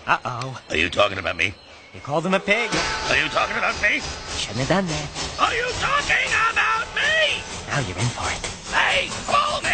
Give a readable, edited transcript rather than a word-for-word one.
Uh-oh. Are you talking about me? You called him a pig. Are you talking about me? Shouldn't have done that. Are you talking about me? Now you're in for it. Hey, call me!